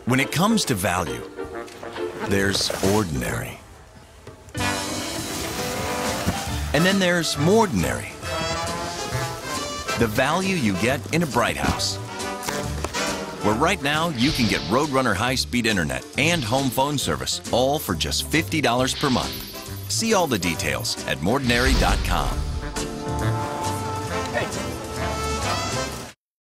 When it comes to value, there's ordinary. And then there's moreordinary. The value you get in a Brighthouse. Where right now you can get Roadrunner high-speed internet and home phone service, all for just $50 per month. See all the details at moreordinary.com.